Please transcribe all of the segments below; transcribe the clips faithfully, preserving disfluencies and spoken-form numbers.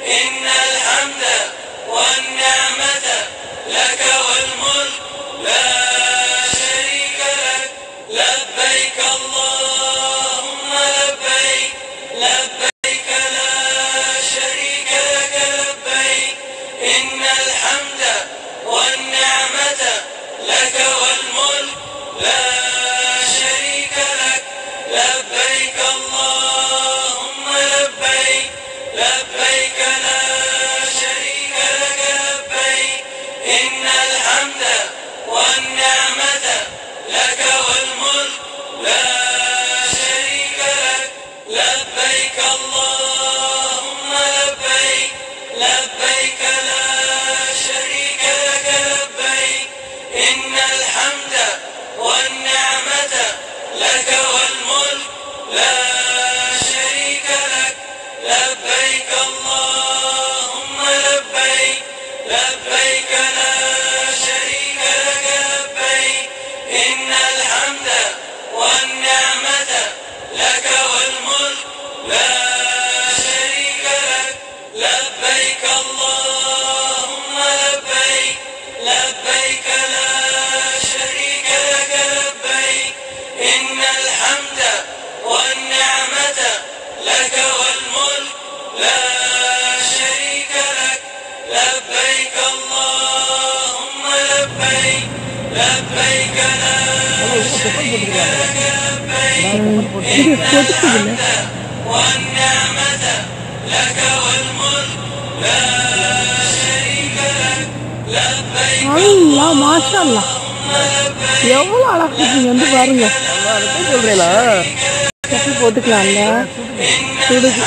إن الحمد والنعمة لك والملك لا شريك لك لبيك اللهم لبيك لبيك لا شريك لك لبيك إن الحمد والنعمة لك والملك لا شريك لك لبيك اللهم لبيك لبيك لا شريك لك لبيك إن الحمد والنعمة لك والملك لا شريك لك لبيك اللهم لبيك لبيك لا شريك لك لبيك إن الحمد والنعمة لك والملك لا شريك لك لبيك اللهم لبيك لبيك لا شريك لك لبيك إن الحمد والنعمة لك والملك لا شريك لك لبيك اللهم لبيك لبيك لا شريك لك لبيك إن الحمد والنعمة لك والملك لا شريك لك لبيك اللهم لبيك لبيك لا شريك لك لبيك إن الحمد والنعمة لك والملك لا شريك لك لبيك الله ما شاء الله எவ்வளோ அழகா இருக்கீங்க வந்து பாருங்க சொல்றீங்களா கட்டி போட்டுக்கலாம்ல சுடுது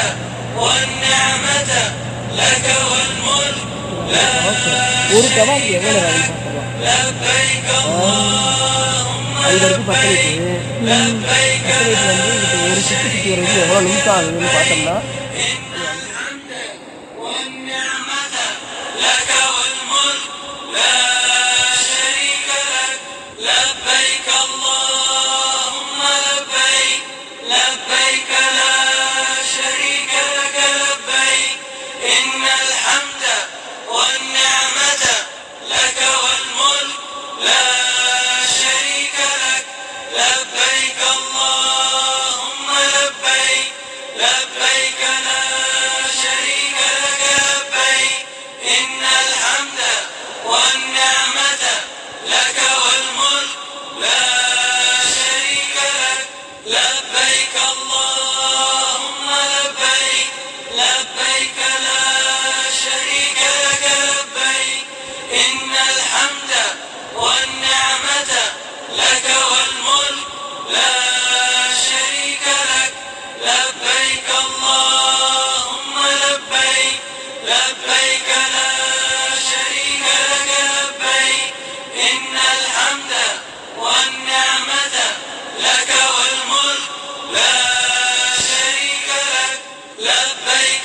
ஒரு கவாக்கு எவ்வளோ வேலை பார்க்கலாம் ஐந்து வரைக்கும் பத்து லிட்டரு பத்து லிட்டர் வந்து இதுக்கு ஒரு சுற்றி சுற்றி வரைக்கும் எவ்வளோ நிமிஷம் ஆகுதுன்னு பார்த்தோம்னா لبيك اللهم لبيك لبيك لا شريك لك لبيك إن الحمد والنعمة لك والملك لا شريك لك لبيك اللهم لبيك لبيك لا شريك لك لبيك إن الحمد والنعمة لك والملك لا شريك لك لبيك اللهم لبيك لبيك لا شريك لك لبيك إن الحمد والنعمة لك والملك لا شريك لك لبيك اللهم لبيك لبيك لا شريك لك لبيك إن الحمد والنعمة لك والملك لا شريك لك لبيك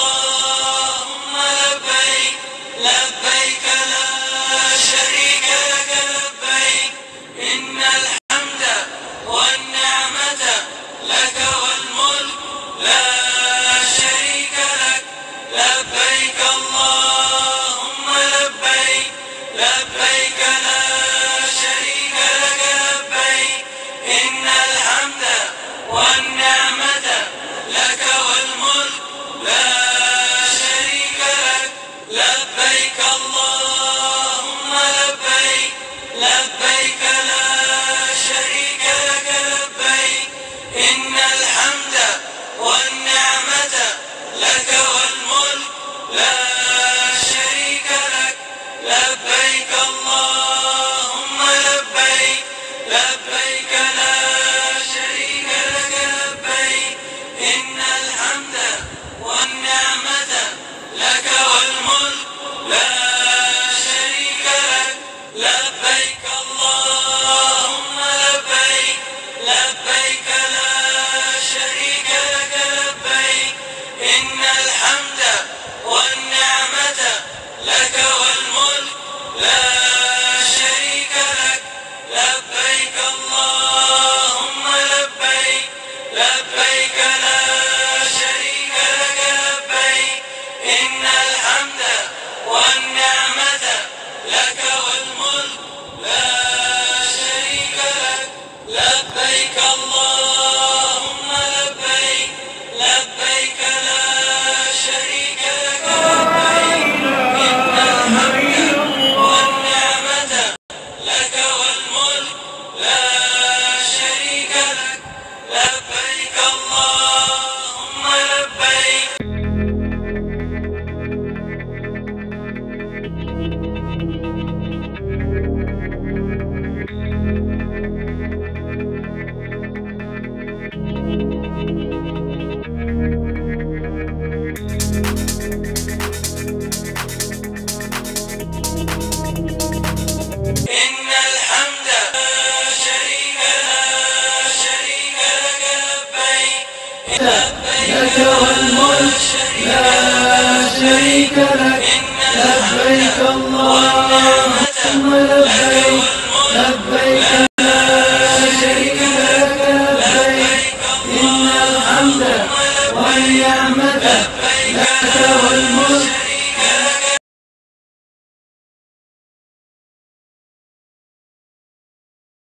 اللهم لبيك لبيك لا شريك لك لبيك إن الحمد والنعمة لك والملك لا شريك لك لبيك اللهم لبيك لبيك لا شريك لك لبيك إن الحمد والنعمة لك والملك لا شريك لك لبيك اللهم لبيك لبيك لا شريك لك لبيك إن الحمد والنعمة لك والملك لا شريك لك لبيك اللهم لبيك لبيك لا شريك لك لبيك إن الحمد والنعمة لك والملك لا شريك لك لبيك اللهم لبيك لبيك لا شريك لك لبيك إن الحمد والنعمة لك والملك لا شريك إن الحمد والنعمة لك والملك لا شريك لك لبيك اللهم لبيك لبيك لا شريك لك لبيك إن الحمد والنعمة لك والملك لا شريك لك لبيك اللهم لبيك. إن الحمد لا شريك لا شريك لك لبيك لبيك والملك لا شريك لك لبيك اللهم لبيك لبيك لا شريك لك لبيك إن الحمد والنعمة لك والملك